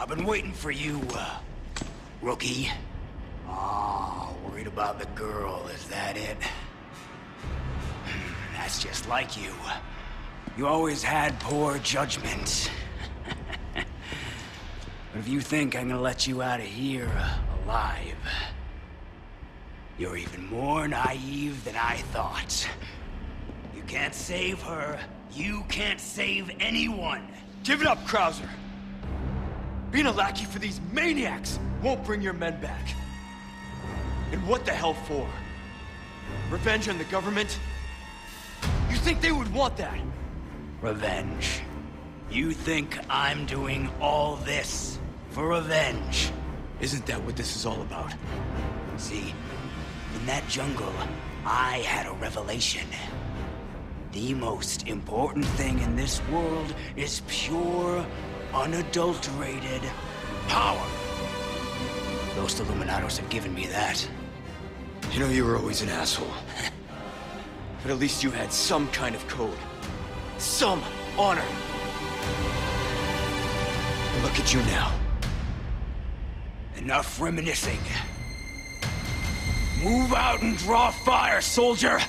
I've been waiting for you, rookie. Oh, worried about the girl, is that it? That's just like you. You always had poor judgment. But if you think I'm gonna let you out of here alive, you're even more naive than I thought. You can't save her. You can't save anyone. Give it up, Krauser. Being a lackey for these maniacs won't bring your men back. And what the hell for? Revenge on the government? You think they would want that? Revenge. You think I'm doing all this for revenge? Isn't that what this is all about? See, in that jungle, I had a revelation. The most important thing in this world is pure, unadulterated power. Those Illuminados have given me that. You know, you were always an asshole. But at least you had some kind of code. Some honor. And look at you now. Enough reminiscing. Move out and draw fire, soldier!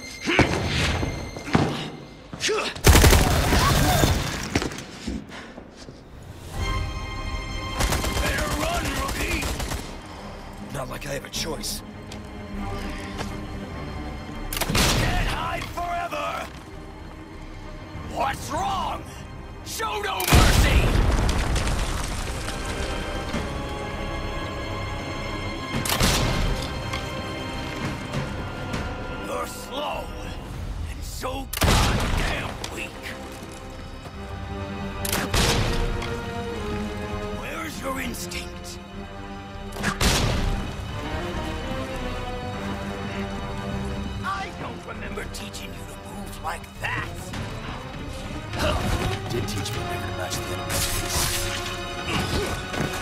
Better run, rookie! Not like I have a choice. Can't hide forever! What's wrong? Show no mercy! You're slow, and so goddamn weak. Where's your instinct? I don't remember teaching you to move like that. Did teach me never to match the enemy's pace.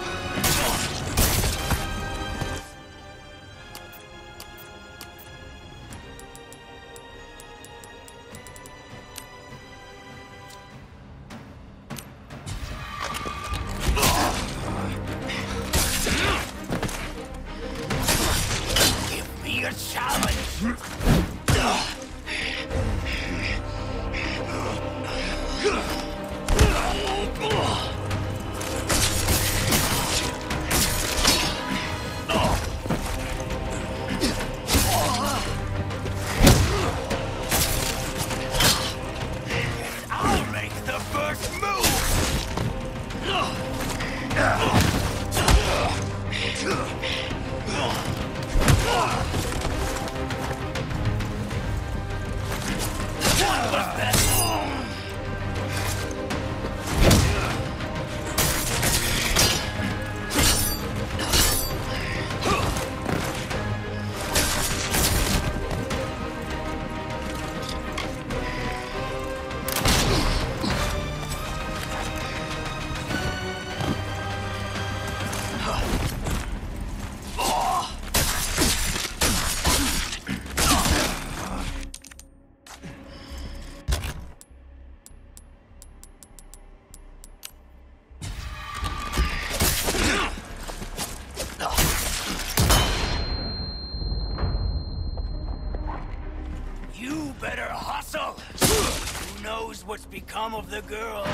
Give me a challenge. I'll make the first move. What was that? You better hustle! Who knows what's become of the girl?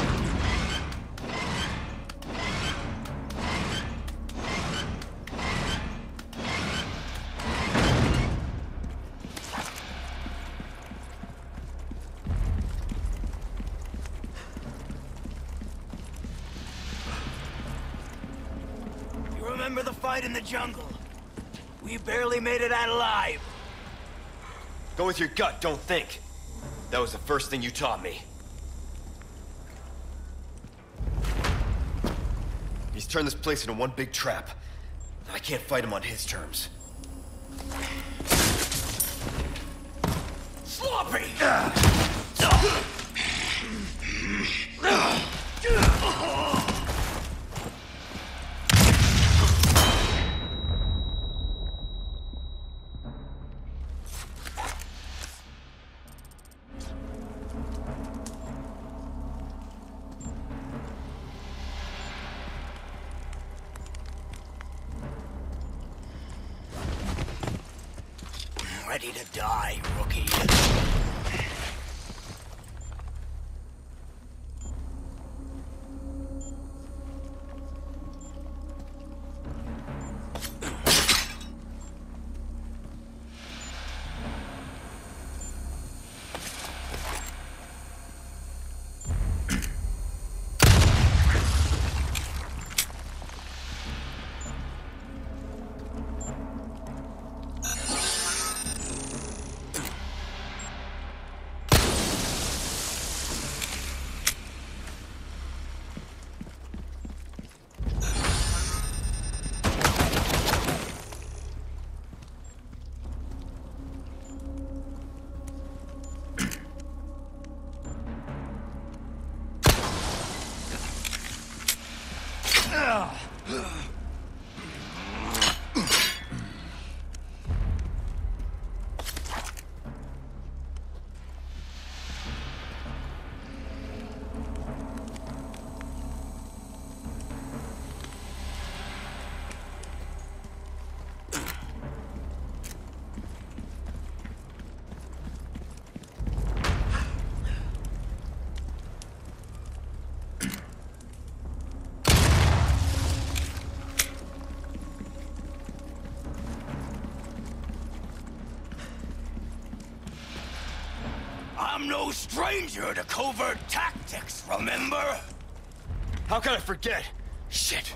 You remember the fight in the jungle? We barely made it out alive. Go with your gut, don't think. That was the first thing you taught me. He's turned this place into one big trap. I can't fight him on his terms. Sloppy! ready to die, rookie. I'm no stranger to covert tactics, remember? How could I forget? Shit.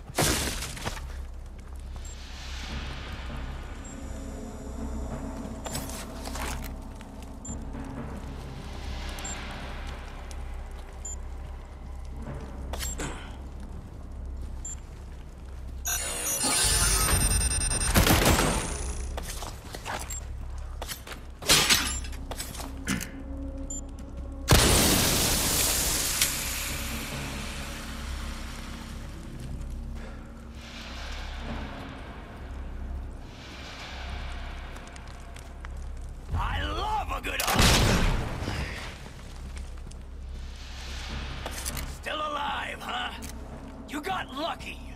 I love a good hunt. Still alive, huh? You got lucky.